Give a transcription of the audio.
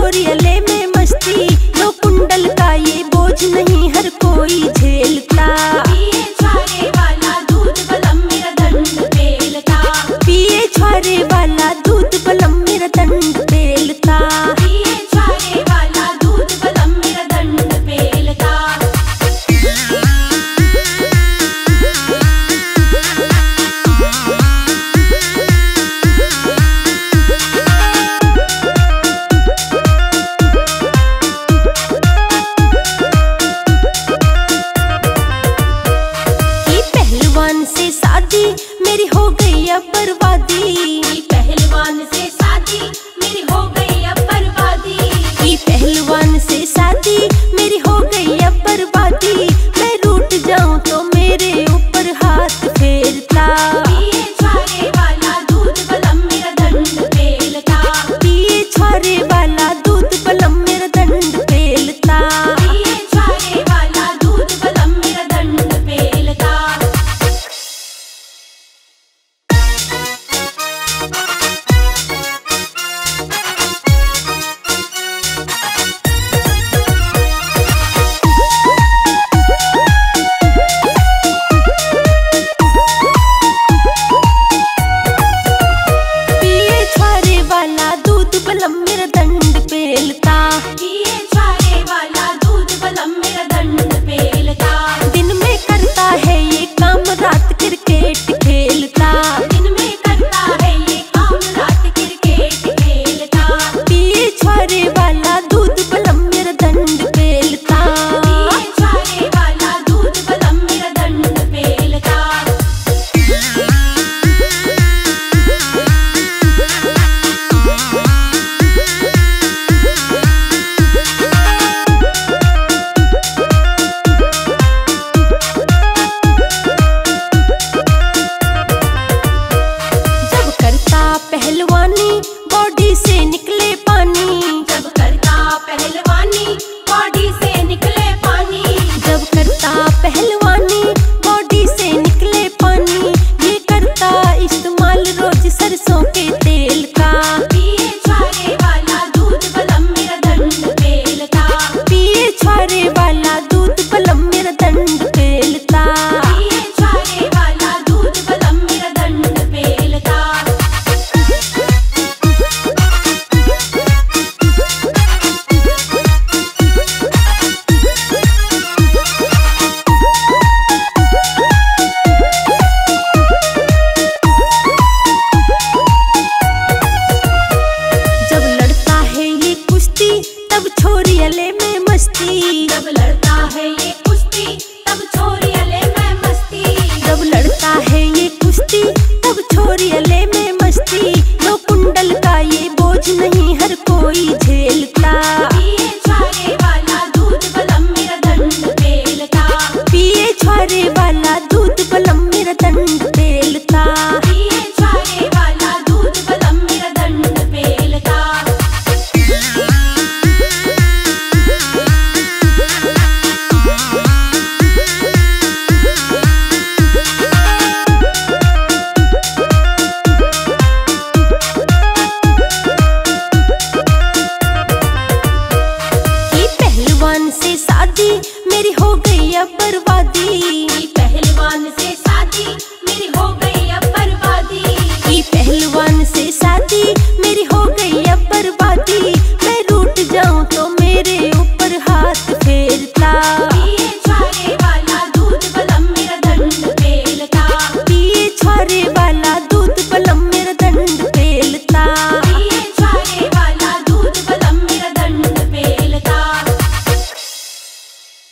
छोरियले में मस्ती, लो कुंडल का ये बोझ नहीं हर कोई झेलता। पिए छुआरे वाला दूध बलम मेरा दंड पेलता। पिए छुआरे वाला दूध बलम मेरा दंड पेलता। पिए छुआरे वाला दूध बलम मेरा दंड पेलता। से शादी मेरी हो गई अब बर्बादी। पहलवान से शादी मेरी हो गई अब बर्बादी। पहलवान से शादी मेरी हो गई अब बर्बादी। मैं रूठ जाऊं तो मेरे ऊपर हाथ फेरता। पिए छुआरे वाला दूध बलम मेरा दंड पेलता। पिए छुआरे वाला दूध बलम मेरा दंड पेलता। पिए छुआरे वाला दूध बलम मेरा दंड पेलता। मेरा दंड पेलता। पिए छुआरे वाला दूध बलम मेरा दंड पेलता। दिन में करता है ये काम रात क्रिकेट खेलता। दिन में करता है ये काम रात क्रिकेट खेलता। पिए छुआरे वाला दूध बलम मेरा दंड पेलता। पिए छुआरे वाला दूध बलम मेरा दंड पेलता। पहलवानी बॉडी से निकले पानी। जब करता पहलवानी बॉडी से निकले पानी। जब करता पहलवानी बॉडी से निकले पानी। ये करता इस्तेमाल रोज सरसों के तेल का। पिए छुआरे वाला दूध बलम मेरा दंड पेलता। पिए छुआरे वाला दूध बलम मेरा दंड पेलता। पिए छुआरे वाला दूध बलम मेरा दंड पेलता। तब छोरियले में मस्ती। जब लड़ता है ये कुश्ती तब छोरियले में मस्ती। जब लड़ता है ये कुश्ती तब छोरियले में मस्ती। लो कुंडल का ये बोझ नहीं हर कोई झेलता। पिए छुआरे वाला दूध बलम मेरा दंड पेलता। पिए छुआरे वाला दूध बलम मेरा दंड पेलता। पिए छुआरे वाला दूध बलम मेरा दंड पेलता। पहलवान से शादी मेरी हो गई अब बर्बादी।